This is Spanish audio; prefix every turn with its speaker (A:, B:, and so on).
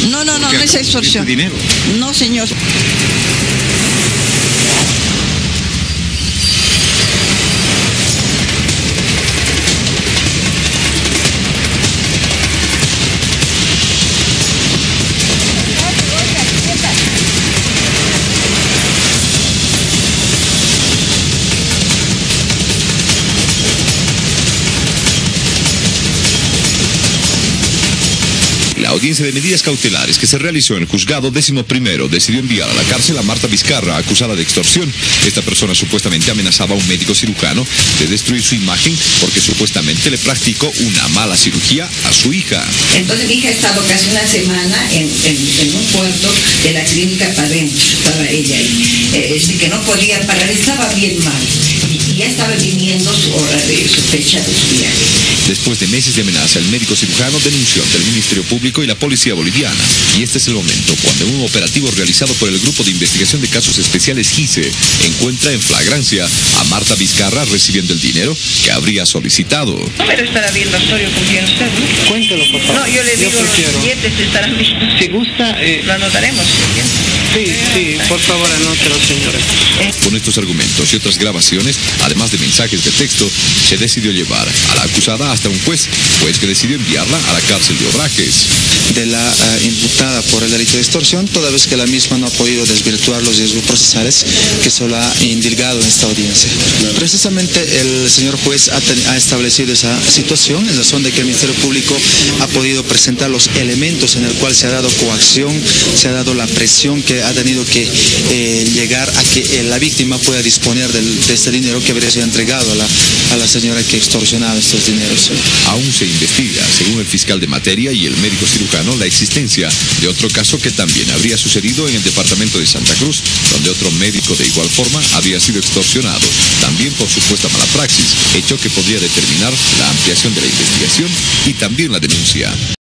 A: No es extorsión.
B: Dinero.
A: No, señor.
C: La audiencia de medidas cautelares que se realizó en el juzgado 11º decidió enviar a la cárcel a Marta Vizcarra, acusada de extorsión. Esta persona supuestamente amenazaba a un médico cirujano de destruir su imagen porque supuestamente le practicó una mala cirugía a su hija.
D: Entonces mi hija ha estado casi una semana en un cuarto de la clínica Padén, estaba ella ahí. Es decir, que no podía parar, estaba bien mal. Y ya estaba viniendo su hora de su fecha de su viaje.
C: Después de meses de amenaza, el médico cirujano denunció ante el Ministerio Público y la Policía Boliviana. Y este es el momento cuando un operativo realizado por el Grupo de Investigación de Casos Especiales GICE encuentra en flagrancia a Marta Vizcarra recibiendo el dinero que habría solicitado.
E: No me lo estará viendo Osorio con quien usted, ¿no?
B: Cuéntelo, por favor.
E: No, yo le digo, los billetes estarán vistos.
B: Si gusta...
E: Lo anotaremos.
B: Sí, por favor, anótelo, señora.
C: Con estos argumentos y otras grabaciones, además de mensajes de texto, se decidió llevar a la acusada hasta un juez que decidió enviarla a la cárcel de Obrajes.
F: De la imputada por el delito de extorsión, toda vez que la misma no ha podido desvirtuar los riesgos procesales que se lo ha indilgado en esta audiencia. Precisamente el señor juez ha establecido esa situación en razón de que el Ministerio Público ha podido presentar los elementos en el cual se ha dado coacción, se ha dado la presión que ha tenido que llegar a que la víctima pueda disponer de este dinero que habría sido entregado a la señora que extorsionaba estos dineros.
C: Aún se investiga, según el fiscal de materia y el médico cirujano, la existencia de otro caso que también habría sucedido en el departamento de Santa Cruz, donde otro médico de igual forma había sido extorsionado, también por supuesta mala praxis, hecho que podría determinar la ampliación de la investigación y también la denuncia.